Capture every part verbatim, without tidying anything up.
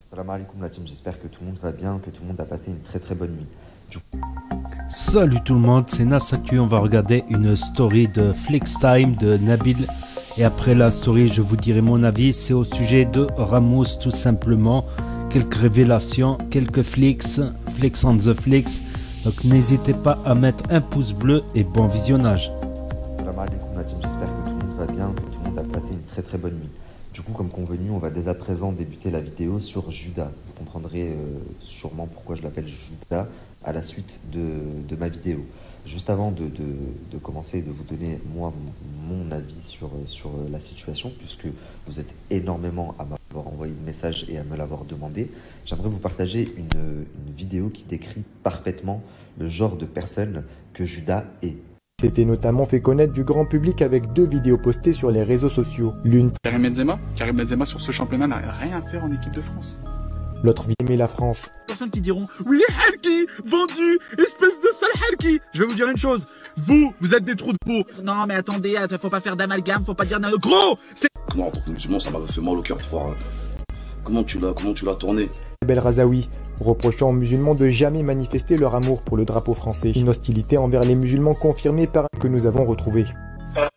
Salam alaikum la team, j'espère que tout le monde va bien, que tout le monde a passé une très très bonne nuit. Du... Salut tout le monde, c'est Nassaku, on va regarder une story de FlexTime de Nabil. Et après la story, je vous dirai mon avis, c'est au sujet de Ramos tout simplement. Quelques révélations, quelques flex, flex on the flex. Donc n'hésitez pas à mettre un pouce bleu et bon visionnage. Salam alaikum la team, j'espère que tout le monde va bien, que tout le monde a passé une très très bonne nuit. Du coup, comme convenu, on va dès à présent débuter la vidéo sur Judas. Vous comprendrez euh, sûrement pourquoi je l'appelle Judas à la suite de, de ma vidéo. Juste avant de, de, de commencer, de vous donner moi mon, mon avis sur, sur la situation, puisque vous êtes énormément à m'avoir envoyé de messages et à me l'avoir demandé, j'aimerais vous partager une, une vidéo qui décrit parfaitement le genre de personne que Judas est. S'était notamment fait connaître du grand public avec deux vidéos postées sur les réseaux sociaux. L'une Karim Benzema, Karim Benzema sur ce championnat n'a rien à faire en équipe de France. L'autre vidéo aimait la France. Personnes qui diront oui Halki, vendu, espèce de sale Halki. Je vais vous dire une chose, vous, vous êtes des trous de peau. Non mais attendez, faut pas faire d'amalgame, faut pas dire d'un gros. C'est non, en tant que musulman, ça m'a fait mal au cœur de voir comment tu l'as, comment tu l'as tourné. Bel Razaoui, reprochant aux musulmans de jamais manifester leur amour pour le drapeau français. Une hostilité envers les musulmans confirmée par un que nous avons retrouvé. Euh,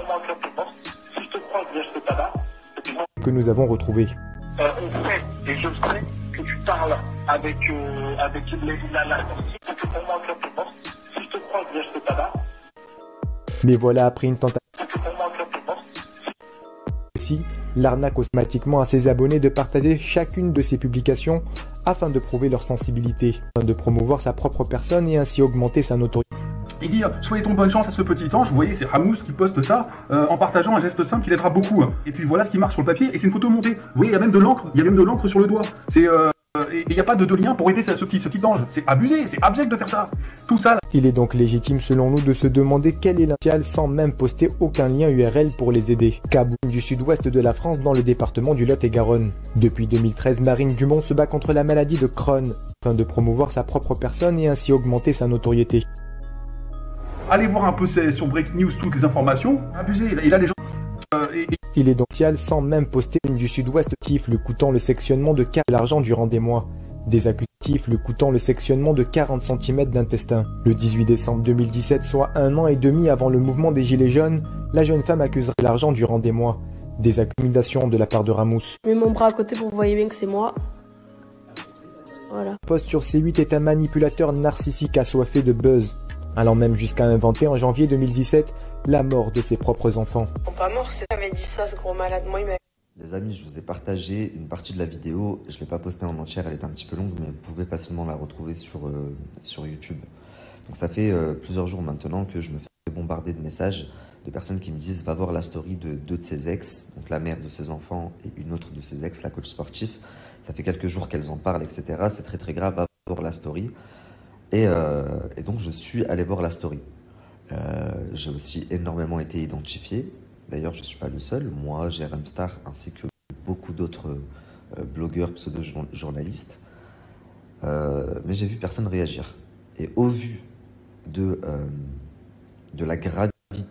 si je te crois que je te tabac, que nous avons retrouvé. Euh, on sait, et je sais, que tu parles avec, euh, avec les, la, la sortie, pour que pour moi, si je te crois que je te tabac. Mais voilà, après une tentative Pour que pour moi, aussi, l'arnaque automatiquement à ses abonnés de partager chacune de ses publications afin de prouver leur sensibilité, afin de promouvoir sa propre personne et ainsi augmenter sa notoriété. Et dire soyez ton bonne chance à ce petit ange, vous voyez c'est Ramos qui poste ça euh, en partageant un geste simple qui l'aidera beaucoup. Et puis voilà ce qui marque sur le papier et c'est une photo montée. Vous voyez il y a même de l'encre, il y a même de l'encre sur le doigt. C'est euh, et il n'y a pas de, de lien pour aider ce, ce petit ce petit ange. C'est abusé, c'est abject de faire ça. Tout ça. Là. Il est donc légitime selon nous de se demander quel est l'initial sans même poster aucun lien U R L pour les aider. Kaboul du sud-ouest de la France dans le département du Lot-et-Garonne. Depuis deux mille treize, Marine Dumont se bat contre la maladie de Crohn afin de promouvoir sa propre personne et ainsi augmenter sa notoriété. Allez voir un peu sur Breaking News toutes les informations. Abusé, il a les gens. Euh, et, et... Il est donc sans même poster du sud-ouest tif le coûtant le sectionnement de l'argent durant des mois. Des accusatifs le coûtant le sectionnement de quarante centimètres d'intestin. Le dix-huit décembre deux mille dix-sept, soit un an et demi avant le mouvement des Gilets jaunes, la jeune femme accusera l'argent durant des mois. Des accumulations de la part de Ramos. Je mets mon bras à côté pour que vous voyez bien que c'est moi. Voilà. Post sur C huit est un manipulateur narcissique assoiffé de buzz, allant même jusqu'à inventer en janvier deux mille dix-sept la mort de ses propres enfants. Ils sont pas morts, c'est ça, m'avait dit ça, ce gros malade. Moi, il m'a... Les amis, je vous ai partagé une partie de la vidéo, je ne l'ai pas postée en entière, elle est un petit peu longue, mais vous pouvez facilement la retrouver sur, euh, sur YouTube. Donc ça fait euh, plusieurs jours maintenant que je me fais bombarder de messages de personnes qui me disent « Va voir la story de deux de ses ex, donc la mère de ses enfants et une autre de ses ex, la coach sportif. Ça fait quelques jours qu'elles en parlent, et cetera. C'est très très grave, va voir la story. » Et, euh, et donc je suis allé voir la story. Euh, j'ai aussi énormément été identifié. D'ailleurs, je ne suis pas le seul. Moi, Jérém Star, ainsi que beaucoup d'autres euh, blogueurs, pseudo-journalistes. Euh, mais j'ai vu personne réagir. Et au vu de, euh, de la gravité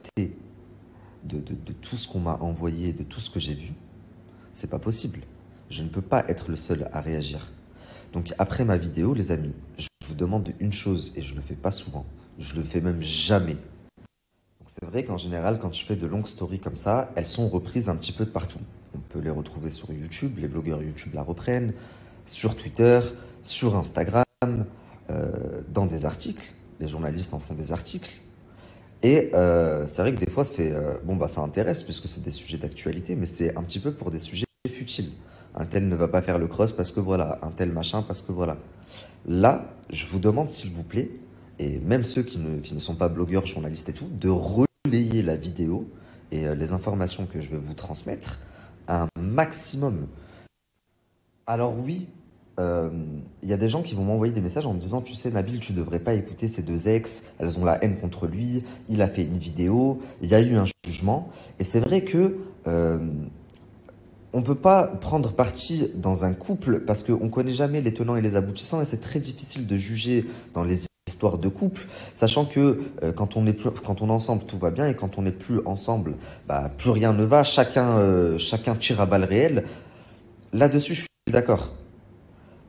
de, de, de tout ce qu'on m'a envoyé, de tout ce que j'ai vu, c'est pas possible. Je ne peux pas être le seul à réagir. Donc après ma vidéo, les amis, je vous demande une chose, et je ne le fais pas souvent, je le fais même jamais. C'est vrai qu'en général, quand je fais de longues stories comme ça, elles sont reprises un petit peu de partout. On peut les retrouver sur YouTube, les blogueurs YouTube la reprennent, sur Twitter, sur Instagram, euh, dans des articles. Les journalistes en font des articles. Et euh, c'est vrai que des fois, c'est euh, bon, bah, ça intéresse puisque c'est des sujets d'actualité, mais c'est un petit peu pour des sujets futiles. Un tel ne va pas faire le cross parce que voilà, un tel machin parce que voilà. Là, je vous demande s'il vous plaît, et même ceux qui ne, qui ne sont pas blogueurs, journalistes et tout, de relayer la vidéo et euh, les informations que je vais vous transmettre un maximum. Alors oui, il euh, y a des gens qui vont m'envoyer des messages en me disant « Tu sais Nabil, tu devrais pas écouter ces deux ex, elles ont la haine contre lui, il a fait une vidéo, il y a eu un jugement. » Et c'est vrai que euh, on ne peut pas prendre parti dans un couple parce qu'on ne connaît jamais les tenants et les aboutissants et c'est très difficile de juger dans les histoire de couple, sachant que euh, quand on est plus, quand on est ensemble tout va bien et quand on n'est plus ensemble, bah, plus rien ne va, chacun, euh, chacun tire à balles réelles. Là-dessus, je suis d'accord.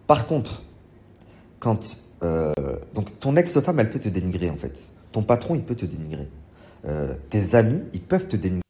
Par contre, quand euh, donc ton ex-femme, elle peut te dénigrer en fait. Ton patron, il peut te dénigrer. Euh, tes amis, ils peuvent te dénigrer.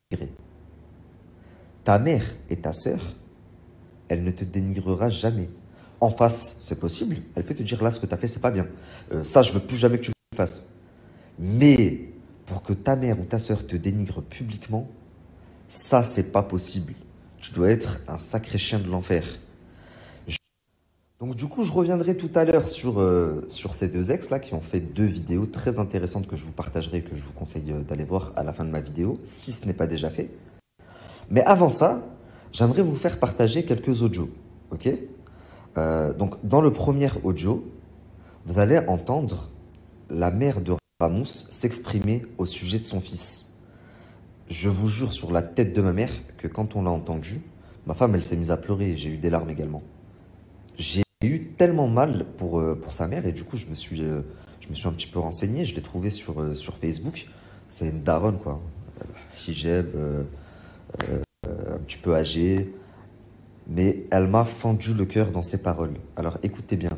Ta mère et ta sœur, elle ne te dénigrera jamais. En face, c'est possible. Elle peut te dire là, ce que tu as fait, c'est pas bien. Euh, ça, je veux plus jamais que tu le fasses. Mais pour que ta mère ou ta sœur te dénigre publiquement, ça, c'est pas possible. Tu dois être un sacré chien de l'enfer. Je... Donc du coup, je reviendrai tout à l'heure sur, euh, sur ces deux ex-là qui ont fait deux vidéos très intéressantes que je vous partagerai et que je vous conseille d'aller voir à la fin de ma vidéo, si ce n'est pas déjà fait. Mais avant ça, j'aimerais vous faire partager quelques audios, ok? euh, Donc dans le premier audio, vous allez entendre la mère de Ramous s'exprimer au sujet de son fils. Je vous jure sur la tête de ma mère que quand on l'a entendu, ma femme, elle s'est mise à pleurer et j'ai eu des larmes également. J'ai eu tellement mal pour, euh, pour sa mère et du coup, je me suis, euh, je me suis un petit peu renseigné. Je l'ai trouvé sur, euh, sur Facebook. C'est une daronne, quoi. Euh, hijab, euh, euh, un petit peu âgée. Mais elle m'a fendu le cœur dans ses paroles. Alors écoutez bien.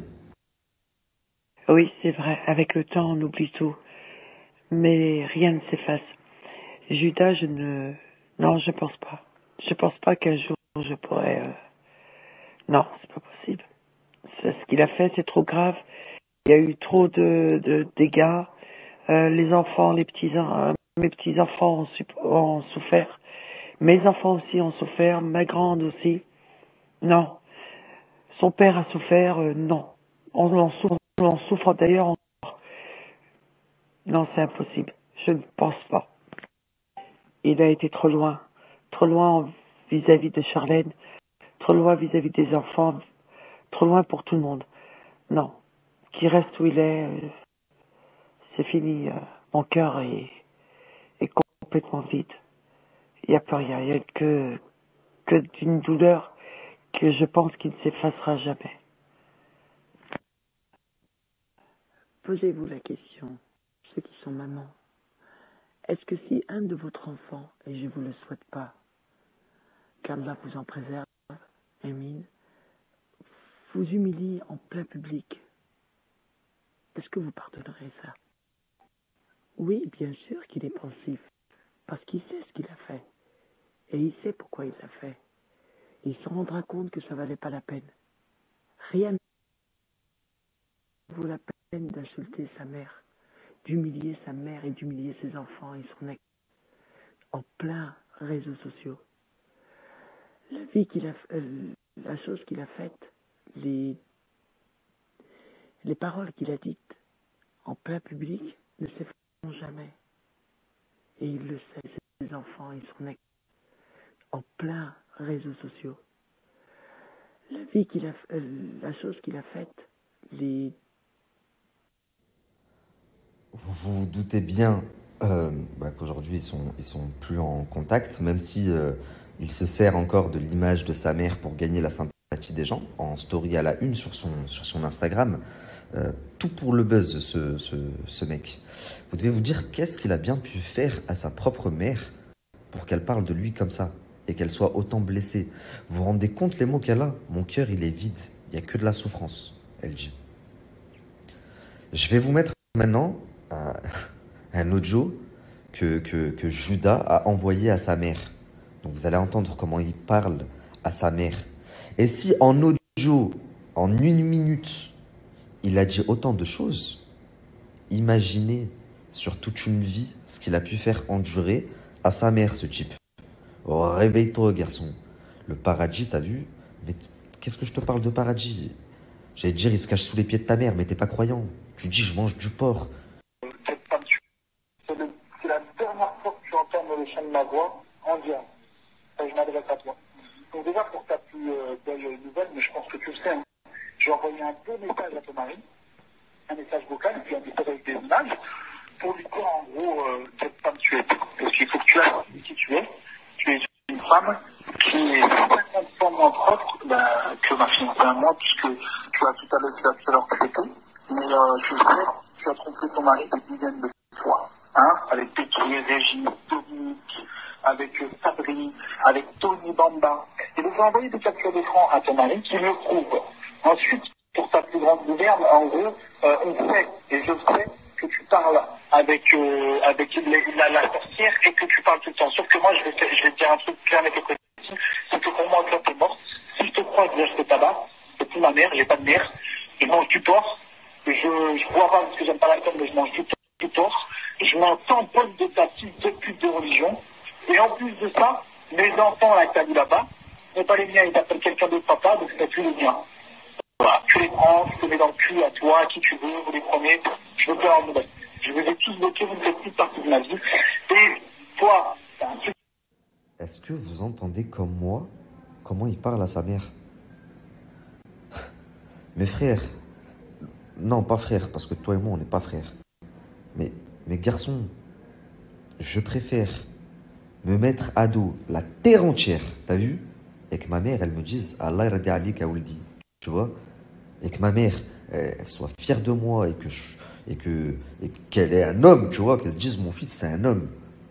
Oui, c'est vrai. Avec le temps, on oublie tout. Mais rien ne s'efface. Judas, je ne... Non, je pense pas. Je pense pas qu'un jour je pourrais... Euh... Non, c'est pas possible. Ce qu'il a fait, c'est trop grave. Il y a eu trop de, de dégâts. Euh, les enfants, les petits, euh, mes petits enfants ont, su... ont souffert. Mes enfants aussi ont souffert. Ma grande aussi. Non. Son père a souffert. Euh, non. On en souffre, on en souffre d'ailleurs encore. Non, c'est impossible. Je ne pense pas. Il a été trop loin, trop loin vis-à-vis de Charlène, trop loin vis-à-vis des enfants, trop loin pour tout le monde. Non, qu'il reste où il est, euh, c'est fini. Euh, mon cœur est, est complètement vide. Il n'y a plus rien, il n'y a que, que d'une douleur que je pense qu'il ne s'effacera jamais. Posez-vous la question, ceux qui sont mamans. Est-ce que si un de votre enfant, et je ne vous le souhaite pas, qu'Allah vous en préserve, Amin, vous humilie en plein public, est-ce que vous pardonnerez ça? Oui, bien sûr qu'il est pensif, parce qu'il sait ce qu'il a fait, et il sait pourquoi il l'a fait. Il se rendra compte que ça ne valait pas la peine. Rien ne vaut la peine d'insulter sa mère, d'humilier sa mère et d'humilier ses enfants et son ex en plein réseaux sociaux. La vie qu'il a, euh, la chose qu'il a faite, les, les paroles qu'il a dites en plein public ne s'effaceront jamais. Et il le sait, ses enfants et son ex en plein réseaux sociaux. La vie qu'il a, euh, la chose qu'il a faite, les Vous vous doutez bien euh, bah, qu'aujourd'hui, ils sont, ils sont plus en contact, même si euh, il se sert encore de l'image de sa mère pour gagner la sympathie des gens, en story à la une sur son, sur son Instagram. Euh, tout pour le buzz, ce, ce, ce mec. Vous devez vous dire, qu'est-ce qu'il a bien pu faire à sa propre mère pour qu'elle parle de lui comme ça et qu'elle soit autant blessée. Vous vous rendez compte les mots qu'elle a? Mon cœur, il est vide. Il n'y a que de la souffrance, elle dit. Je vais vous mettre maintenant un, un audio que, que, que Judas a envoyé à sa mère. Donc vous allez entendre comment il parle à sa mère. Et si en audio, en une minute, il a dit autant de choses, imaginez sur toute une vie ce qu'il a pu faire endurer à sa mère, ce type. Oh, réveille-toi, garçon. Le paradis, t'as vu? Mais qu'est-ce que je te parle de paradis? J'allais te dire, il se cache sous les pieds de ta mère, mais t'es pas croyant. Tu dis, je mange du porc. C'est la dernière fois que tu entends le chant de ma voix en direct. Je m'adresse à toi. Donc déjà, pour ta plus euh, belle nouvelle, mais je pense que tu le sais, hein, j'ai envoyé un beau message à ton mari, un message vocal, et puis un message avec des images, pour lui dire en gros, euh, cette femme tu es. Parce qu'il faut que tu aies qui tu es. Tu es une femme qui est cinquante fois moins propre bah, que ma fiancée à moi, puisque tu as tout à l'heure, tu as tout à l'heure traité. Mais euh, tu sais, tu as trompé ton mari des dizaines de fois. Hein, avec Pétri, Régine, Dominique, avec euh, Sabri, avec Tony Bamba. Et donc j'ai envoyé des captures d'écran à ton mari qui le prouve. Ensuite, gouverne, en gros, euh, on sait, et je sais, que tu parles avec, euh, avec les, la, la sorcière et que tu parles tout le temps. Sauf que moi, je vais, je vais te dire un truc clair et précis, c'est que pour moi, quand t'es mort, si je te croise, je te tabac, c'est plus ma mère, j'ai pas de mère, je mange du porc, je, je bois pas parce que j'aime pas l'alcool, mais je mange du, du porc, je m'en tamponne de ta petite de pute de religion, et en plus de ça, mes enfants, là, que t'as vu là-bas, c'est pas les miens, ils t'appellent quelqu'un d'autre papa, donc c'est plus les miens. Voilà, tu les prends, tu te mets dans le cul à toi, à qui tu veux, vous les prenez, je veux plus avoir de nouvelles. Je vous ai tous bloqués, vous ne faites plus partie de ma vie. Et toi, t'as un truc. Est-ce que vous entendez comme moi comment il parle à sa mère? Mes frères, non pas frères, parce que toi et moi on n'est pas frères. Mais mes garçons, je préfère me mettre à dos la terre entière, t'as vu? Et que ma mère elle me dise Allah yardi alik Aouldi, tu vois? Et que ma mère elle, elle soit fière de moi et que je, et que et qu'elle est un homme, tu vois, qu'elle se dise mon fils c'est un homme.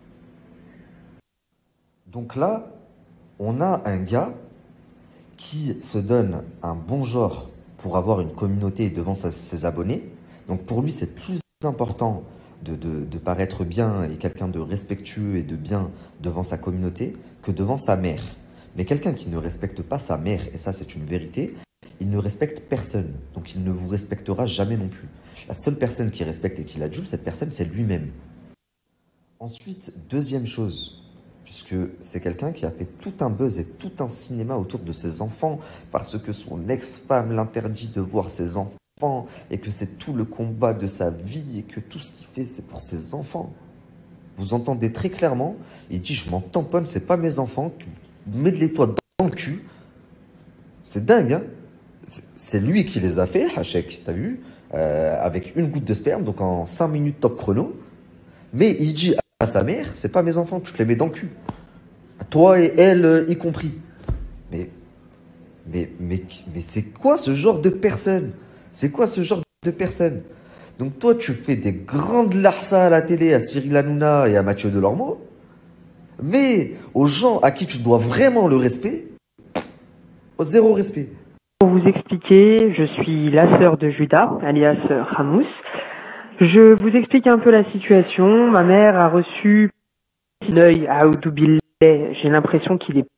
Donc là, on a un gars qui se donne un bon genre pour avoir une communauté devant sa, ses abonnés. Donc pour lui, c'est plus important de, de, de paraître bien et quelqu'un de respectueux et de bien devant sa communauté que devant sa mère. Mais quelqu'un qui ne respecte pas sa mère, et ça c'est une vérité, il ne respecte personne. Donc il ne vous respectera jamais non plus. La seule personne qui respecte et qui l'adjure, cette personne, c'est lui-même. Ensuite, deuxième chose, puisque c'est quelqu'un qui a fait tout un buzz et tout un cinéma autour de ses enfants, parce que son ex-femme l'interdit de voir ses enfants, et que c'est tout le combat de sa vie, et que tout ce qu'il fait, c'est pour ses enfants. Vous entendez très clairement, il dit, je m'en tamponne, c'est pas mes enfants, mets-les-toi dans le cul. C'est dingue, hein? C'est lui qui les a fait, Hachek, t'as vu? Euh, avec une goutte de sperme, donc en cinq minutes top chrono. Mais il dit à sa mère, c'est pas mes enfants, tu te les mets dans le cul. Toi et elle euh, y compris. Mais, mais, mais, mais c'est quoi ce genre de personne? C'est quoi ce genre de personne? Donc toi, tu fais des grandes larças à la télé à Cyril Hanouna et à Mathieu Delormeau, mais aux gens à qui tu dois vraiment le respect, au zéro respect. Pour vous expliquer, je suis la sœur de Judas, alias Ramous. Je vous explique un peu la situation. Ma mère a reçu un œil à Aoudoubillet. J'ai l'impression qu'il est...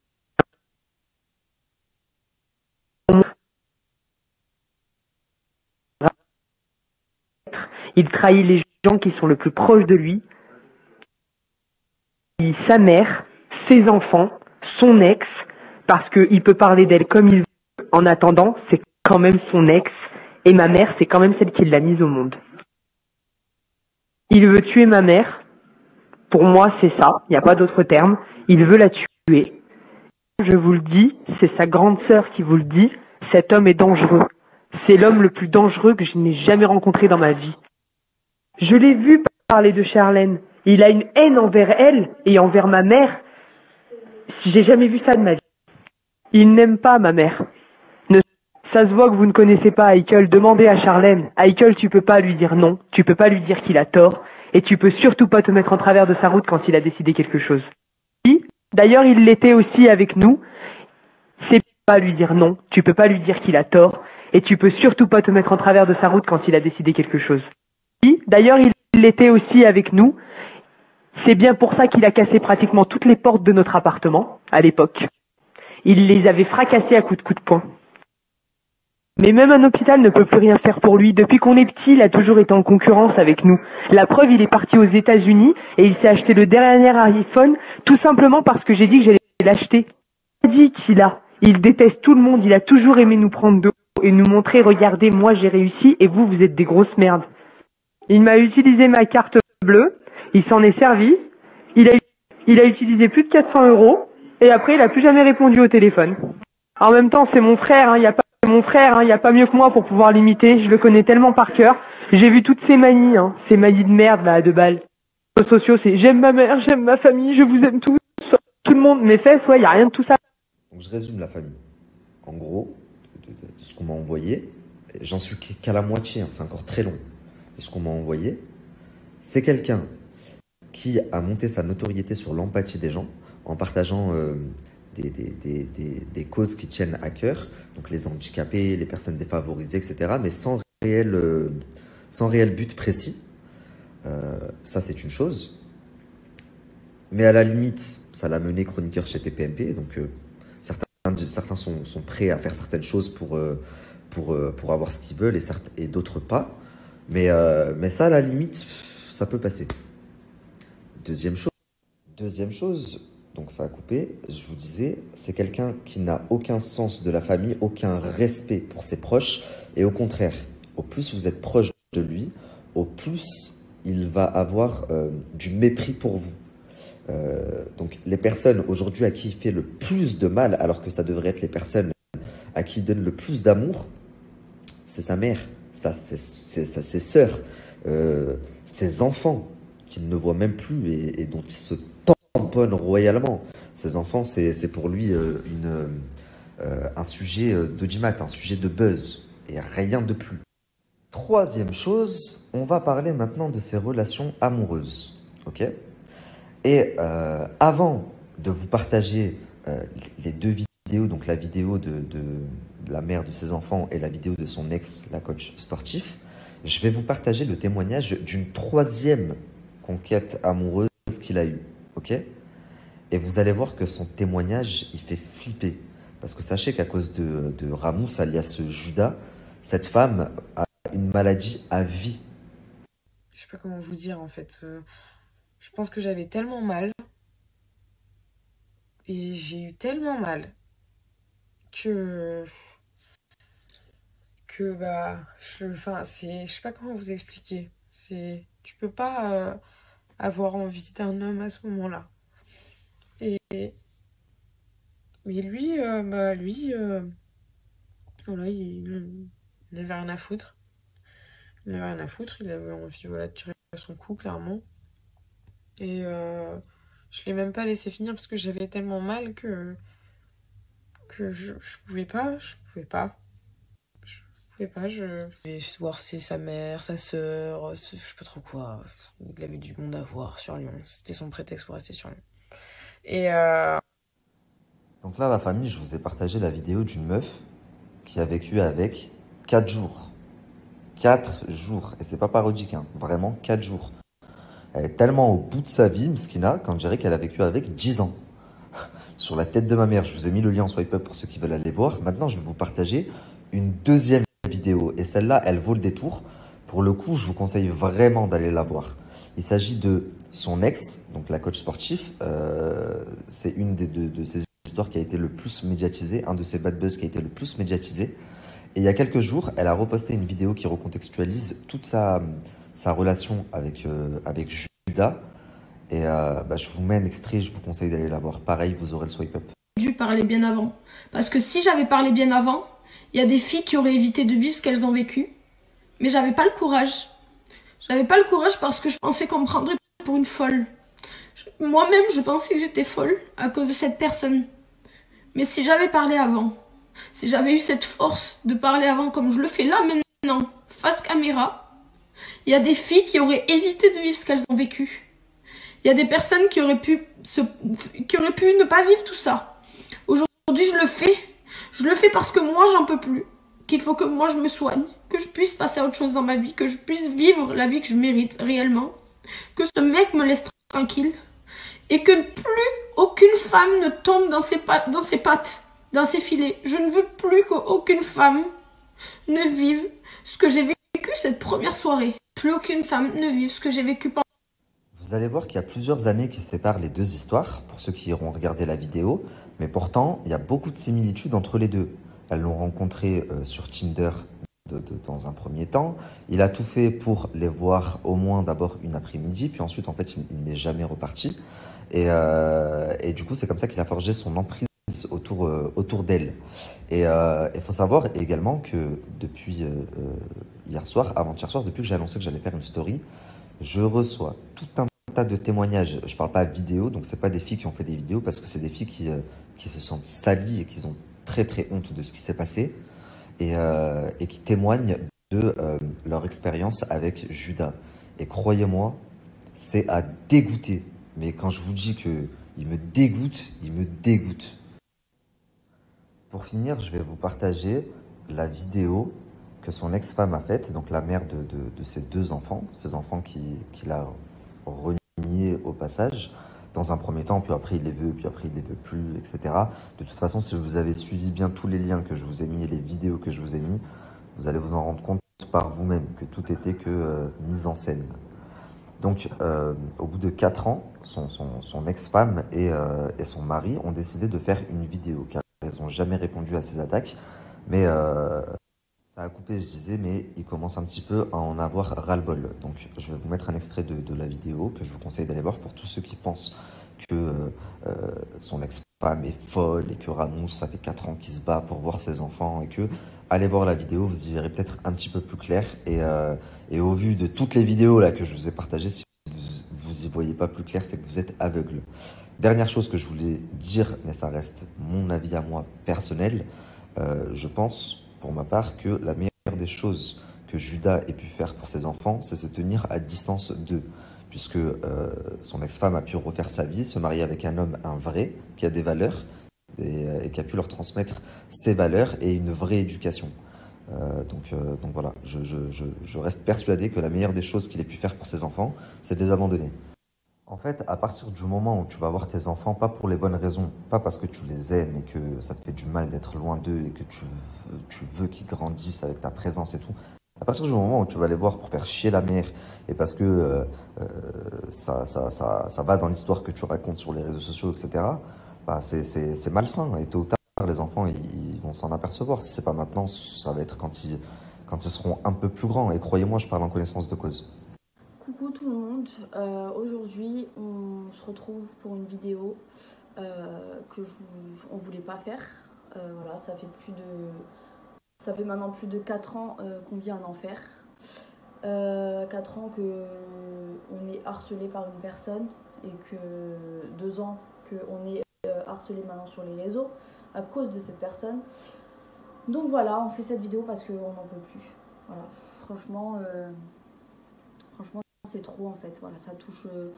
Il trahit les gens qui sont le plus proches de lui. Sa mère, ses enfants, son ex, parce qu'il peut parler d'elle comme il veut. En attendant, c'est quand même son ex, et ma mère, c'est quand même celle qui l'a mise au monde. Il veut tuer ma mère. Pour moi, c'est ça. Il n'y a pas d'autre terme. Il veut la tuer. Je vous le dis, c'est sa grande sœur qui vous le dit. Cet homme est dangereux. C'est l'homme le plus dangereux que je n'ai jamais rencontré dans ma vie. Je l'ai vu parler de Charlène. Il a une haine envers elle et envers ma mère. J'ai jamais vu ça de ma vie. Il n'aime pas ma mère. Ne... Ça se voit que vous ne connaissez pas Haïkel. Demandez à Charlène. Haïkel, tu peux pas lui dire non. Tu peux pas lui dire qu'il a tort. Et tu peux surtout pas te mettre en travers de sa route quand il a décidé quelque chose. D'ailleurs, il l'était aussi avec nous. C'est pas lui dire non. Tu peux pas lui dire qu'il a tort. Et tu peux surtout pas te mettre en travers de sa route quand il a décidé quelque chose. D'ailleurs, il l'était aussi avec nous. C'est bien pour ça qu'il a cassé pratiquement toutes les portes de notre appartement, à l'époque. Il les avait fracassées à coups de coups de poing. Mais même un hôpital ne peut plus rien faire pour lui. Depuis qu'on est petit, il a toujours été en concurrence avec nous. La preuve, il est parti aux États-Unis et il s'est acheté le dernier iPhone, tout simplement parce que j'ai dit que j'allais l'acheter. Il a dit qu'il a. Il déteste tout le monde. Il a toujours aimé nous prendre de haut et nous montrer, regardez, moi j'ai réussi et vous, vous êtes des grosses merdes. Il m'a utilisé ma carte bleue. Il s'en est servi. Il a, il a utilisé plus de quatre cents euros. Et après, il a plus jamais répondu au téléphone. En même temps, c'est mon frère, hein, il y a pas mon frère, hein, il y a pas mieux que moi pour pouvoir l'imiter. Je le connais tellement par cœur. J'ai vu toutes ces manies, hein, ces manies de merde là, à deux balles. Les réseaux sociaux, c'est j'aime ma mère, j'aime ma famille, je vous aime tous, tout le monde. Mes fesses, ouais, il y a rien de tout ça. Donc je résume la famille. En gros, de, de, de ce qu'on m'a envoyé, j'en suis qu'à la moitié, hein, c'est encore très long. De ce qu'on m'a envoyé, c'est quelqu'un qui a monté sa notoriété sur l'empathie des gens en partageant euh, des, des, des, des, des causes qui tiennent à cœur, donc les handicapés, les personnes défavorisées, et cetera, mais sans réel, euh, sans réel but précis. Euh, ça, c'est une chose. Mais à la limite, ça l'a mené chroniqueur chez T P M P. Donc, euh, certains, certains sont, sont prêts à faire certaines choses pour, euh, pour, euh, pour avoir ce qu'ils veulent et, certes- et d'autres pas. Mais, euh, mais ça, à la limite, ça peut passer. Deuxième chose, deuxième chose, donc ça a coupé, je vous disais, c'est quelqu'un qui n'a aucun sens de la famille, aucun respect pour ses proches. Et au contraire, au plus vous êtes proche de lui, au plus il va avoir euh, du mépris pour vous. Euh, donc les personnes aujourd'hui à qui il fait le plus de mal, alors que ça devrait être les personnes à qui il donne le plus d'amour, c'est sa mère, ça, c'est, c'est, ça, ses sœurs, euh, ses enfants qu'il ne voit même plus et, et dont il se tamponne royalement. Ses enfants, c'est, c'est pour lui euh, une, euh, un sujet d'audimat, un sujet de buzz et rien de plus. Troisième chose, on va parler maintenant de ses relations amoureuses, ok ? Et euh, avant de vous partager euh, les deux vidéos, donc la vidéo de, de, de la mère de ses enfants et la vidéo de son ex, la coach sportif, je vais vous partager le témoignage d'une troisième conquête amoureuse qu'il a eue, ok ? Et vous allez voir que son témoignage, il fait flipper. Parce que sachez qu'à cause de, de Ramous, alias Judas, cette femme a une maladie à vie. Je sais pas comment vous dire en fait. Euh, je pense que j'avais tellement mal. Et j'ai eu tellement mal. Que... Que bah... Je, enfin, c'est... Je sais pas comment vous expliquer. C'est... Tu peux pas euh, avoir envie d'un homme à ce moment-là. Et... Mais lui, euh, bah lui... Euh, voilà, il... il n'avait rien à foutre. Il n'avait rien à foutre, il avait envie voilà, de tirer son coup, clairement. Et euh, je l'ai même pas laissé finir parce que j'avais tellement mal que, que je, je pouvais pas, je pouvais pas. Je pouvais pas, je... Et voir c'est sa mère, sa sœur, je sais pas trop quoi. Il avait du monde à voir sur Lyon, c'était son prétexte pour rester sur Lyon. Et euh... Donc là, la famille, je vous ai partagé la vidéo d'une meuf qui a vécu avec quatre jours. quatre jours, et c'est pas parodique, hein. Vraiment quatre jours. Elle est tellement au bout de sa vie, Mskina, quand je dirais qu'elle a vécu avec dix ans. Sur la tête de ma mère, je vous ai mis le lien en swipe up pour ceux qui veulent aller voir. Maintenant, je vais vous partager une deuxième vidéo, et celle-là, elle vaut le détour. Pour le coup, je vous conseille vraiment d'aller la voir. Il s'agit de son ex, donc la coach sportif. Euh, c'est une des deux de ces histoires qui a été le plus médiatisée, un de ces bad buzz qui a été le plus médiatisé. Et il y a quelques jours, elle a reposté une vidéo qui recontextualise toute sa, sa relation avec, euh, avec Judas. Et euh, bah, je vous mets un extrait, je vous conseille d'aller la voir. Pareil, vous aurez le swipe up. Dû parler bien avant. Parce que si j'avais parlé bien avant, il y a des filles qui auraient évité de vivre ce qu'elles ont vécu. Mais j'avais pas le courage. J'avais pas le courage parce que je pensais qu'on me prendrait pour une folle. Moi-même, je pensais que j'étais folle à cause de cette personne. Mais si j'avais parlé avant... Si j'avais eu cette force de parler avant comme je le fais là maintenant, face caméra, il y a des filles qui auraient évité de vivre ce qu'elles ont vécu. Il y a des personnes qui auraient pu se, qui auraient pu ne pas vivre tout ça. Aujourd'hui, je le fais. Je le fais parce que moi, j'en peux plus. Qu'il faut que moi, je me soigne. Que je puisse passer à autre chose dans ma vie. Que je puisse vivre la vie que je mérite réellement. Que ce mec me laisse tranquille. Et que plus aucune femme ne tombe dans ses pattes, dans ses pattes. Dans ses filets. Je ne veux plus qu'aucune femme ne vive ce que j'ai vécu cette première soirée. Plus aucune femme ne vive ce que j'ai vécu pendant... Vous allez voir qu'il y a plusieurs années qui séparent les deux histoires, pour ceux qui iront regarder la vidéo, mais pourtant, il y a beaucoup de similitudes entre les deux. Elles l'ont rencontré euh, sur Tinder de, de, dans un premier temps. Il a tout fait pour les voir au moins d'abord une après-midi, puis ensuite, en fait, il, il n'est jamais reparti. Et, euh, et du coup, c'est comme ça qu'il a forgé son emprise autour, euh, autour d'elle. Et il euh, faut savoir également que depuis euh, hier soir, avant-hier soir, depuis que j'ai annoncé que j'allais faire une story, je reçois tout un tas de témoignages. Je parle pas vidéo, donc c'est pas des filles qui ont fait des vidéos, parce que c'est des filles qui, euh, qui se sentent salies et qui ont très très honte de ce qui s'est passé, et, euh, et qui témoignent de euh, leur expérience avec Judas. Et croyez-moi, c'est à dégoûter. Mais quand je vous dis que il me dégoûte, il me dégoûte. Pour finir, je vais vous partager la vidéo que son ex-femme a faites, donc la mère de, de, de ses deux enfants, ses enfants qu'il qui a reniés au passage, dans un premier temps, puis après il les veut, puis après il les veut plus, et cetera. De toute façon, si vous avez suivi bien tous les liens que je vous ai mis et les vidéos que je vous ai mis, vous allez vous en rendre compte par vous-même que tout était que euh, mise en scène. Donc, euh, au bout de quatre ans, son, son, son ex-femme et, euh, et son mari ont décidé de faire une vidéo, car ils n'ont jamais répondu à ces attaques, mais euh, ça a coupé, je disais, mais il commence un petit peu à en avoir ras-le-bol. Donc, je vais vous mettre un extrait de, de la vidéo que je vous conseille d'aller voir pour tous ceux qui pensent que euh, son ex-femme est folle et que Ramous, ça fait quatre ans qu'il se bat pour voir ses enfants et que, allez voir la vidéo, vous y verrez peut-être un petit peu plus clair. Et, euh, et au vu de toutes les vidéos là que je vous ai partagées, si vous, vous y voyez pas plus clair, c'est que vous êtes aveugle. Dernière chose que je voulais dire, mais ça reste mon avis à moi personnel, euh, je pense pour ma part que la meilleure des choses que Judas ait pu faire pour ses enfants, c'est se tenir à distance d'eux. Puisque euh, son ex-femme a pu refaire sa vie, se marier avec un homme, un vrai, qui a des valeurs, et, et qui a pu leur transmettre ses valeurs et une vraie éducation. Euh, donc, euh, donc voilà, je, je, je, je reste persuadé que la meilleure des choses qu'il ait pu faire pour ses enfants, c'est de les abandonner. En fait, à partir du moment où tu vas voir tes enfants, pas pour les bonnes raisons, pas parce que tu les aimes et que ça te fait du mal d'être loin d'eux et que tu veux, tu veux qu'ils grandissent avec ta présence et tout, à partir du moment où tu vas les voir pour faire chier la mère et parce que euh, euh, ça, ça, ça, ça va dans l'histoire que tu racontes sur les réseaux sociaux, et cetera, bah c'est malsain. Et tôt ou tard, les enfants, ils, ils vont s'en apercevoir. Si c'est pas maintenant, ça va être quand ils, quand ils seront un peu plus grands. Et croyez-moi, je parle en connaissance de cause. Coucou tout le monde. Euh, Aujourd'hui, on se retrouve pour une vidéo euh, que je, on voulait pas faire. Euh, voilà, ça fait plus de... Ça fait maintenant plus de quatre ans euh, qu'on vit un enfer. Euh, quatre ans qu'on est harcelé par une personne et que deux ans qu'on est euh, harcelé maintenant sur les réseaux à cause de cette personne. Donc voilà, on fait cette vidéo parce qu'on n'en peut plus. Voilà, franchement, euh, franchement c'est trop en fait. Voilà, ça touche... Euh,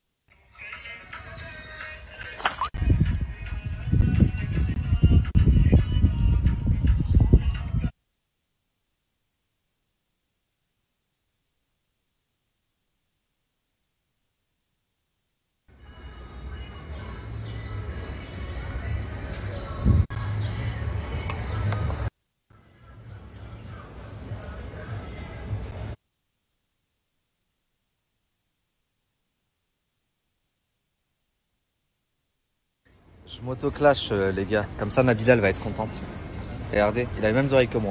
Je m'auto-clash, euh, les gars. Comme ça, Nabila, elle va être contente. Regardez, il a les mêmes oreilles que moi.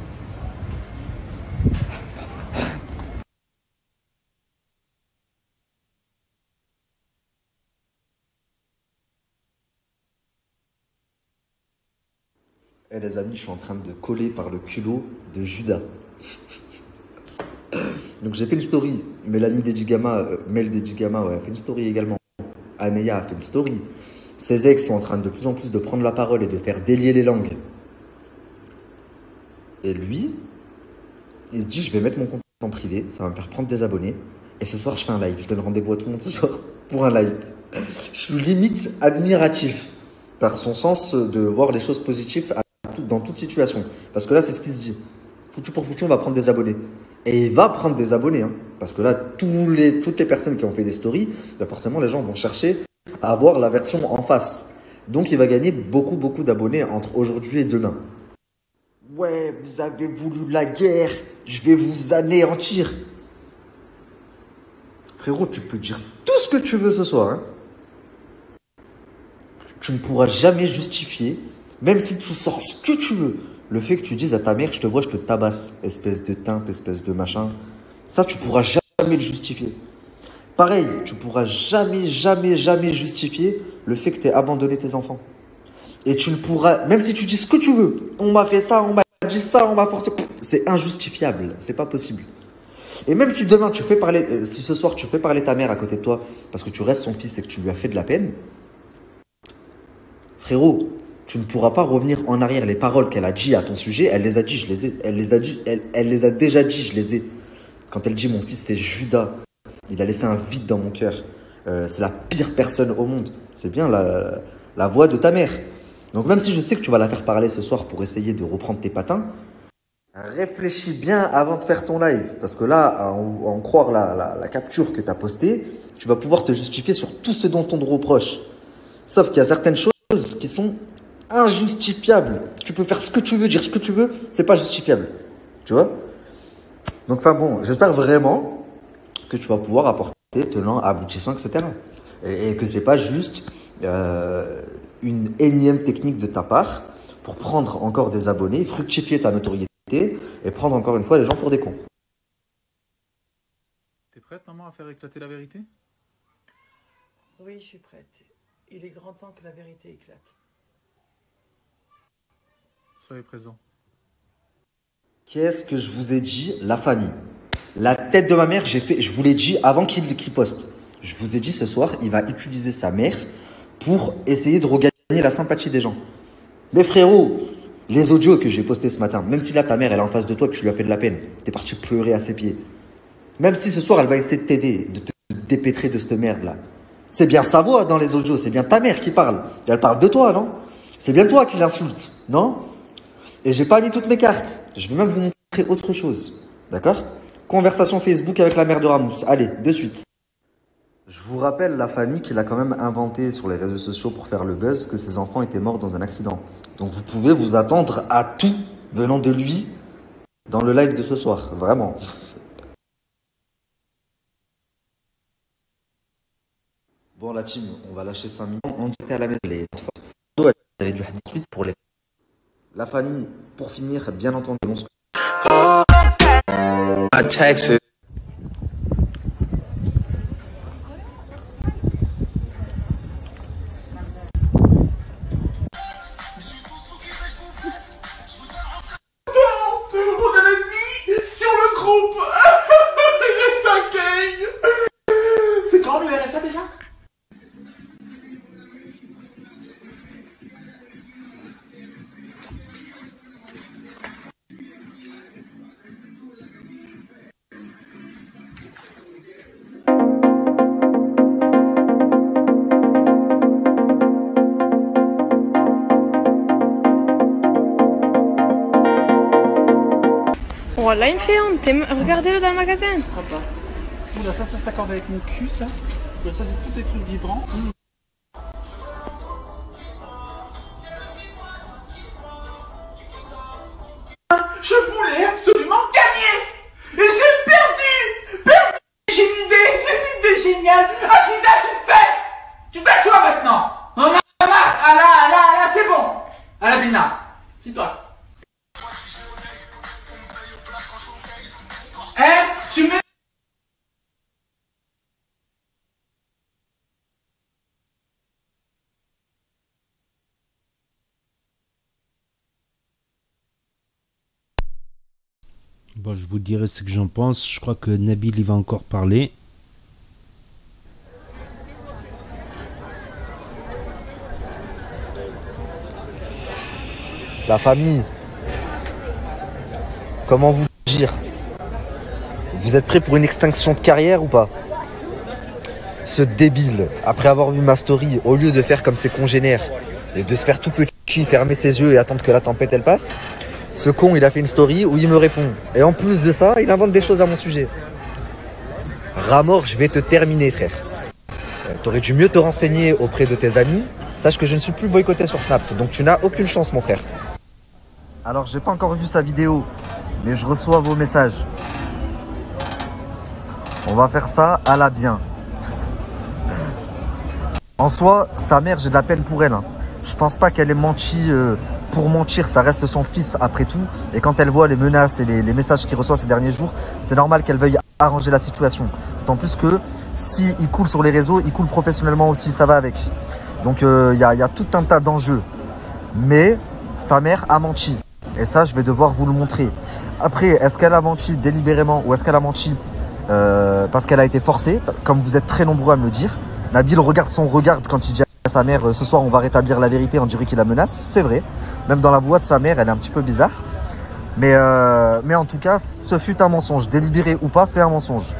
Eh les amis, je suis en train de coller par le culot de Judas. Donc j'ai fait une story. Mélanie Dedigama, euh, Mel Dedigama, ouais, a fait une story également. Aneya a fait une story. Ses ex sont en train de plus en plus de prendre la parole et de faire délier les langues. Et lui, il se dit, je vais mettre mon compte en privé, ça va me faire prendre des abonnés. Et ce soir, je fais un live. Je donne rendez-vous à tout le monde ce soir pour un live. Je suis limite admiratif par son sens de voir les choses positives dans toute situation. Parce que là, c'est ce qu'il se dit. Foutu pour foutu, on va prendre des abonnés. Et il va prendre des abonnés. Hein, parce que là, tous les, toutes les personnes qui ont fait des stories, là, forcément, les gens vont chercher à avoir la version en face. Donc, il va gagner beaucoup, beaucoup d'abonnés entre aujourd'hui et demain. Ouais, vous avez voulu la guerre. Je vais vous anéantir. Frérot, tu peux dire tout ce que tu veux ce soir. Hein. Tu ne pourras jamais justifier, même si tu sors ce que tu veux, le fait que tu dises à ta mère, je te vois, je te tabasse, espèce de timpe, espèce de machin. Ça, tu pourras jamais le justifier. Pareil, tu pourras jamais, jamais, jamais justifier le fait que tu aies abandonné tes enfants. Et tu ne pourras, même si tu dis ce que tu veux, on m'a fait ça, on m'a dit ça, on m'a forcé, c'est injustifiable, c'est pas possible. Et même si demain tu fais parler, euh, si ce soir tu fais parler ta mère à côté de toi parce que tu restes son fils et que tu lui as fait de la peine, frérot, tu ne pourras pas revenir en arrière. Les paroles qu'elle a dit à ton sujet, elle les a dit, je les ai, elle les a dit, elle, elle les a déjà dit, je les ai. Quand elle dit mon fils c'est Judas, il a laissé un vide dans mon cœur. Euh, c'est la pire personne au monde. C'est bien la, la voix de ta mère. Donc même si je sais que tu vas la faire parler ce soir pour essayer de reprendre tes patins, Réfléchis bien avant de faire ton live. Parce que là, à en, à en croire la, la, la capture que tu as postée, tu vas pouvoir te justifier sur tout ce dont on te reproche. Sauf qu'il y a certaines choses qui sont injustifiables. Tu peux faire ce que tu veux, dire ce que tu veux, c'est pas justifiable. Tu vois? Donc, enfin bon, j'espère vraiment que tu vas pouvoir apporter tenant, aboutissant, et cetera. Et, et que c'est pas juste euh, une énième technique de ta part pour prendre encore des abonnés, fructifier ta notoriété et prendre encore une fois les gens pour des cons. T'es prête, maman, à faire éclater la vérité? Oui, je suis prête. Il est grand temps que la vérité éclate. Soyez présents. Qu'est-ce que je vous ai dit? La famille. La tête de ma mère, j'ai fait, je vous l'ai dit avant qu'il qu'il poste. Je vous ai dit ce soir, il va utiliser sa mère pour essayer de regagner la sympathie des gens. Mais frérot, les audios que j'ai postés ce matin, même si là ta mère elle est en face de toi et que tu lui as fait de la peine, t'es parti pleurer à ses pieds. Même si ce soir elle va essayer de t'aider, de te dépêtrer de cette merde là. C'est bien sa voix dans les audios, c'est bien ta mère qui parle. Et elle parle de toi, non? C'est bien toi qui l'insulte, non? Et j'ai pas mis toutes mes cartes. Je vais même vous montrer autre chose. D'accord? Conversation Facebook avec la mère de Ramous. Allez, de suite. Je vous rappelle, la famille, qu'il a quand même inventé sur les réseaux sociaux pour faire le buzz que ses enfants étaient morts dans un accident. Donc vous pouvez vous attendre à tout venant de lui dans le live de ce soir. Vraiment. Bon, la team, on va lâcher cinq minutes. On était à la maison. Les photos, elle avait du hadith suite pour les... La famille, pour finir, bien entendu, on se... I texted. On a l'ennemi sur le groupe. R S A gang. C'est quand le R S A déjà? Voilà, il me fait honte. Regardez-le dans le magasin. Oula, ça, ça s'accorde avec mon cul, ça. Oula, ça, c'est tous des trucs vibrants. Mmh. Je voulais absolument gagner. Et j'ai perdu. Perdu. J'ai une idée. J'ai une idée géniale. Afida, tu te tais. Tu t'assois maintenant. On en a marre. Ah là, là, là, c'est bon. Alabina, dis-toi. Eh, tu mets... Bon, je vous dirai ce que j'en pense. Je crois que Nabil il va encore parler. La famille. Comment vous dire? Vous êtes prêts pour une extinction de carrière ou pas? Ce débile, après avoir vu ma story, au lieu de faire comme ses congénères et de se faire tout petit, fermer ses yeux et attendre que la tempête elle passe, ce con il a fait une story où il me répond. Et en plus de ça, il invente des choses à mon sujet. Ramor, je vais te terminer, frère. Euh, T'aurais dû mieux te renseigner auprès de tes amis. Sache que je ne suis plus boycotté sur Snap, donc tu n'as aucune chance, mon frère. Alors, j'ai pas encore vu sa vidéo, mais je reçois vos messages. On va faire ça à la bien. En soi, sa mère, j'ai de la peine pour elle. Hein. Je pense pas qu'elle ait menti euh, pour mentir. Ça reste son fils après tout. Et quand elle voit les menaces et les, les messages qu'il reçoit ces derniers jours, c'est normal qu'elle veuille arranger la situation. D'autant plus que si il coule sur les réseaux, il coule professionnellement aussi, ça va avec. Donc il euh, y, a, y a tout un tas d'enjeux. Mais sa mère a menti. Et ça, je vais devoir vous le montrer. Après, est-ce qu'elle a menti délibérément ou est-ce qu'elle a menti Euh, parce qu'elle a été forcée, comme vous êtes très nombreux à me le dire. Nabil regarde son regard quand il dit à sa mère euh, ce soir on va rétablir la vérité, on dirait qu'il la menace. C'est vrai, même dans la voix de sa mère elle est un petit peu bizarre. Mais, euh, mais en tout cas ce fut un mensonge, délibéré ou pas, c'est un mensonge.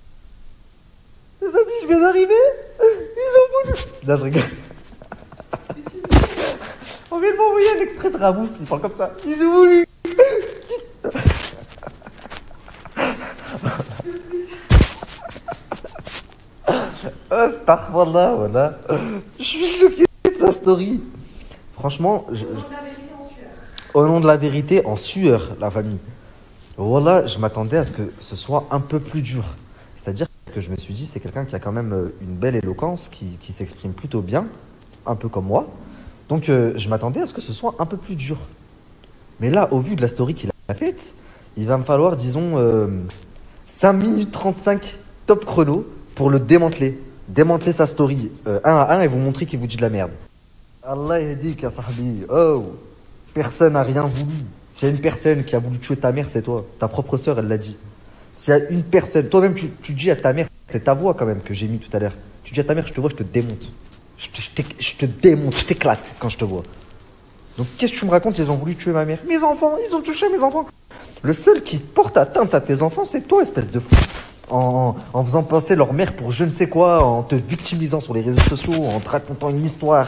Les amis, je viens d'arriver. Ils ont voulu... Non, je rigole. mais il m'a envoyé un extrait de Ramous, il parle comme ça. Ils ont voulu. Astaghfirullah, voilà. Je suis choqué de sa story. Franchement, je, je... au nom de la vérité, en sueur, la famille. Voilà, je m'attendais à ce que ce soit un peu plus dur. C'est-à-dire que je me suis dit, c'est quelqu'un qui a quand même une belle éloquence, qui, qui s'exprime plutôt bien, un peu comme moi. Donc, euh, je m'attendais à ce que ce soit un peu plus dur. Mais là, au vu de la story qu'il a faite, il va me falloir, disons, euh, cinq minutes trente-cinq top chrono pour le démanteler. Démanteler sa story euh, un à un et vous montrer qu'il vous dit de la merde. Allah yahdik ya sahbi. Oh, personne n'a rien voulu. S'il y a une personne qui a voulu tuer ta mère, c'est toi. Ta propre sœur, elle l'a dit. S'il y a une personne, toi-même, tu, tu dis à ta mère, c'est ta voix quand même que j'ai mis tout à l'heure. Tu dis à ta mère, je te vois, je te démonte. Je te, je te, je te démonte, je t'éclate quand je te vois. Donc qu'est-ce que tu me racontes? Ils ont voulu tuer ma mère. Mes enfants, ils ont touché mes enfants. Le seul qui porte atteinte à tes enfants, c'est toi, espèce de fou. En, en faisant passer leur mère pour je ne sais quoi, en te victimisant sur les réseaux sociaux, en te racontant une histoire.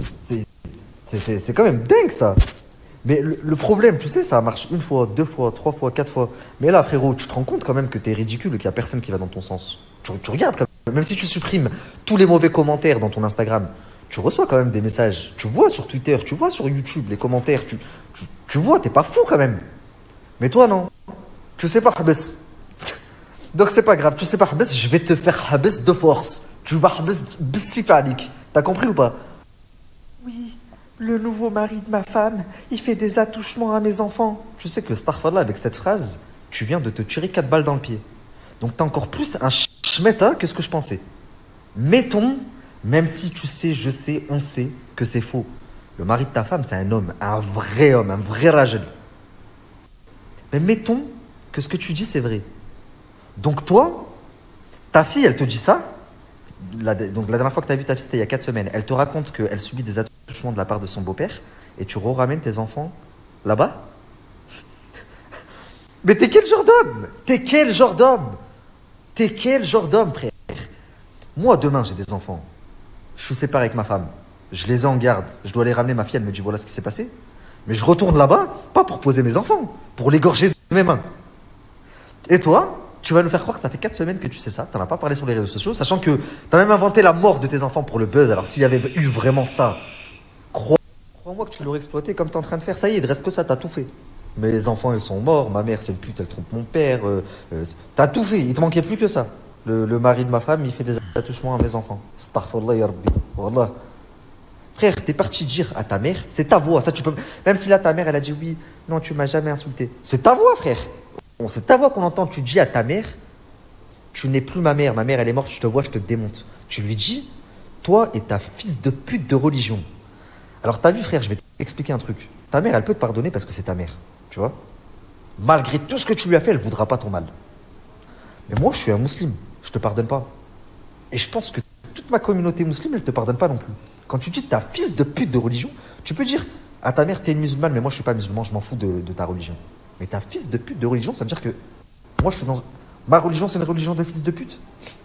C'est quand même dingue ça. Mais le, le problème, tu sais, ça marche une fois, deux fois, trois fois, quatre fois. Mais là, frérot, tu te rends compte quand même que t'es ridicule et qu'il n'y a personne qui va dans ton sens. Tu, tu regardes quand même, même si tu supprimes tous les mauvais commentaires dans ton Instagram, tu reçois quand même des messages. Tu vois sur Twitter, tu vois sur YouTube les commentaires, tu, tu, tu vois, t'es pas fou quand même. Mais toi, non. Tu sais pas, Habes. Donc c'est pas grave, tu sais pas, Habes, je vais te faire Habes de force. Tu vas Habes bsifalik. T'as compris ou pas? Oui, le nouveau mari de ma femme, il fait des attouchements à mes enfants. Tu sais que Starfalla, avec cette phrase, tu viens de te tirer quatre balles dans le pied. Donc t'as encore plus un schmeta que ce que je pensais. Mettons, même si tu sais, je sais, on sait que c'est faux. Le mari de ta femme, c'est un homme, un vrai homme, un vrai rajel. Mais mettons que ce que tu dis, c'est vrai. Donc toi, ta fille, elle te dit ça. La, donc la dernière fois que tu as vu ta fille, c'était il y a quatre semaines. Elle te raconte qu'elle subit des attouchements de la part de son beau-père et tu ramènes tes enfants là-bas. Mais t'es quel genre d'homme? T'es quel genre d'homme? T'es quel genre d'homme, frère? Moi, demain, j'ai des enfants. Je suis séparé avec ma femme. Je les ai en garde. Je dois les ramener. Ma fille, elle me dit voilà ce qui s'est passé. Mais je retourne là-bas, pas pour poser mes enfants, pour l'égorger de mes mains. Et toi, tu vas nous faire croire que ça fait quatre semaines que tu sais ça, t'en as pas parlé sur les réseaux sociaux, sachant que t'as même inventé la mort de tes enfants pour le buzz. Alors s'il y avait eu vraiment ça, crois- crois-moi que tu l'aurais exploité comme t'es en train de faire. Ça y est, il ne reste que ça, t'as tout fait. Mais les enfants, ils sont morts, ma mère, c'est le pute, elle trompe mon père. Euh, euh, t'as tout fait, il te manquait plus que ça. Le, le mari de ma femme, il fait des attouchements à mes enfants. Astaghfirullah ya Rabbi. Wallah. Frère, t'es parti dire à ta mère, c'est ta voix, ça tu peux. Même si là ta mère elle a dit oui, non tu m'as jamais insulté. C'est ta voix, frère. Bon, c'est ta voix qu'on entend. Tu dis à ta mère, tu n'es plus ma mère, ma mère elle est morte, je te vois, je te démonte. Tu lui dis, toi et ta fils de pute de religion. Alors t'as vu, frère, je vais t'expliquer un truc. Ta mère elle peut te pardonner parce que c'est ta mère, tu vois. Malgré tout ce que tu lui as fait, elle voudra pas ton mal. Mais moi je suis un musulman, je te pardonne pas. Et je pense que toute ma communauté musulmane, elle te pardonne pas non plus. Quand tu dis ta fils de pute de religion, tu peux dire à ta mère, t'es une musulmane, mais moi je suis pas musulman, je m'en fous de, de ta religion. Mais ta fils de pute de religion, ça veut dire que moi je suis dans. Ma religion, c'est une religion de fils de pute.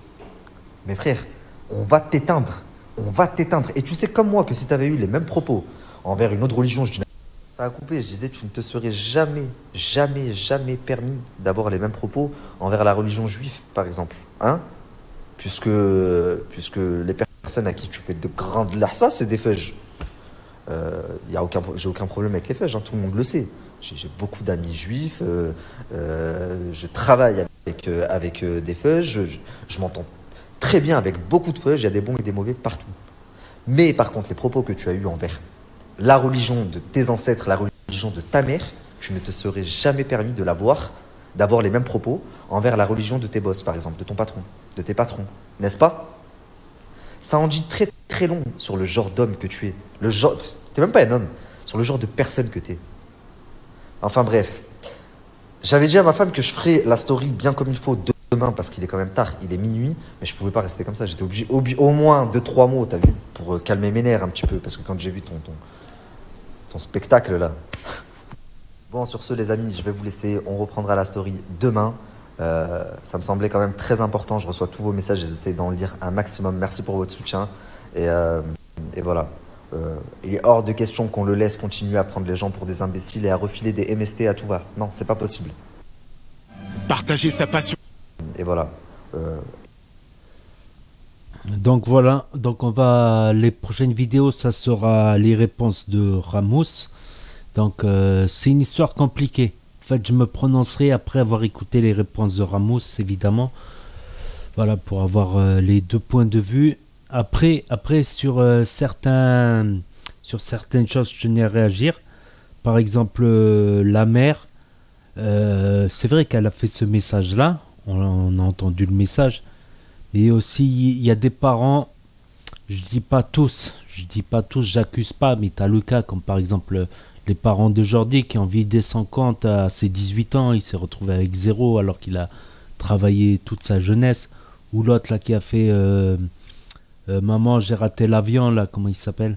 Mais frère, on va t'éteindre. On va t'éteindre. Et tu sais comme moi que si tu avais eu les mêmes propos envers une autre religion, je dis ça a coupé, je disais tu ne te serais jamais, jamais, jamais permis d'avoir les mêmes propos envers la religion juive, par exemple. Hein? Puisque, puisque les personnes à qui tu fais de grandes larsa, c'est des feuges. Euh, y a aucun, j'ai aucun problème avec les feuges, hein, tout le monde le sait. J'ai, j'ai beaucoup d'amis juifs, euh, euh, je travaille avec, euh, avec euh, des feuges, je, je m'entends très bien avec beaucoup de feuges, il y a des bons et des mauvais partout. Mais par contre, les propos que tu as eus envers la religion de tes ancêtres, la religion de ta mère, tu ne te serais jamais permis de l'avoir, d'avoir les mêmes propos envers la religion de tes boss, par exemple, de ton patron, de tes patrons, n'est-ce pas? Ça en dit très très long sur le genre d'homme que tu es. Le genre, t'es même pas un homme, sur le genre de personne que t'es. Enfin bref, j'avais dit à ma femme que je ferais la story bien comme il faut demain parce qu'il est quand même tard, il est minuit, mais je pouvais pas rester comme ça. J'étais obligé, obligé au moins deux trois mots, t'as vu, pour euh, calmer mes nerfs un petit peu, parce que quand j'ai vu ton ton, ton spectacle là. Bon, sur ce les amis, je vais vous laisser, on reprendra la story demain. Euh, ça me semblait quand même très important, je reçois tous vos messages, j'essaie d'en lire un maximum. Merci pour votre soutien et, euh, et voilà, Euh, il est hors de question qu'on le laisse continuer à prendre les gens pour des imbéciles et à refiler des M S T à tout va. Non, c'est pas possible. Partager sa passion. Et voilà. Euh... Donc voilà, donc on va, les prochaines vidéos, ça sera les réponses de Ramos. Donc euh, c'est une histoire compliquée. En fait, je me prononcerai après avoir écouté les réponses de Ramos, évidemment. Voilà, pour avoir euh, les deux points de vue. Après, après sur, euh, certains, sur certaines choses, je tenais à réagir. Par exemple, euh, la mère, euh, c'est vrai qu'elle a fait ce message-là. On, on a entendu le message. Et aussi, il y a des parents, je dis pas tous, je dis pas tous, j'accuse pas, mais tu as le cas, comme par exemple les parents de Jordi qui ont vidé son compte à ses dix-huit ans, il s'est retrouvé avec zéro alors qu'il a travaillé toute sa jeunesse. Ou l'autre là qui a fait... Euh, Euh, maman, j'ai raté l'avion, là, comment il s'appelle?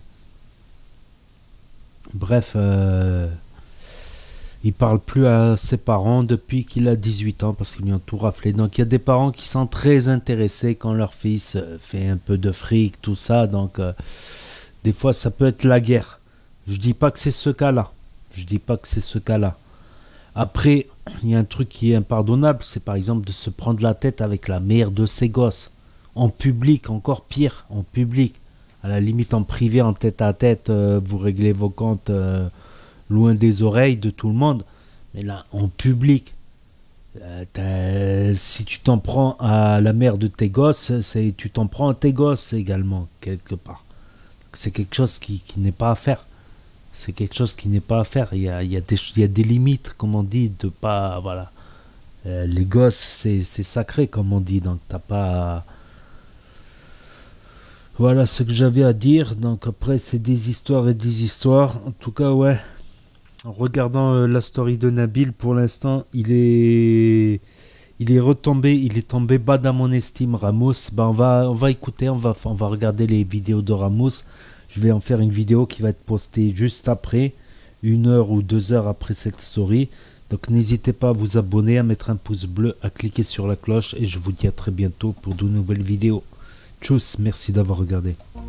Bref, euh, il parle plus à ses parents depuis qu'il a dix-huit ans parce qu'ils lui ont tout raflé. Donc il y a des parents qui sont très intéressés quand leur fils euh, fait un peu de fric, tout ça. Donc euh, des fois, ça peut être la guerre. Je dis pas que c'est ce cas-là. Je dis pas que c'est ce cas-là. Après, il y a un truc qui est impardonnable, c'est par exemple de se prendre la tête avec la mère de ses gosses. En public, encore pire, en public. À la limite, en privé, en tête à tête, euh, vous réglez vos comptes euh, loin des oreilles de tout le monde. Mais là, en public, euh, si tu t'en prends à la mère de tes gosses, tu t'en prends à tes gosses également, quelque part. C'est quelque chose qui, qui n'est pas à faire. C'est quelque chose qui n'est pas à faire. Il y a, il y a des, il y a des limites, comme on dit, de pas... Voilà. Euh, les gosses, c'est sacré, comme on dit, donc t'as pas... Voilà ce que j'avais à dire. Donc après, c'est des histoires et des histoires. En tout cas, ouais. En regardant euh, la story de Nabil, pour l'instant, il est, il est retombé, il est tombé bas dans mon estime, Ramos. Ben, on va, on va écouter, on va, on va regarder les vidéos de Ramos. Je vais en faire une vidéo qui va être postée juste après, une heure ou deux heures après cette story. Donc n'hésitez pas à vous abonner, à mettre un pouce bleu, à cliquer sur la cloche et je vous dis à très bientôt pour de nouvelles vidéos. Tchuss, merci d'avoir regardé.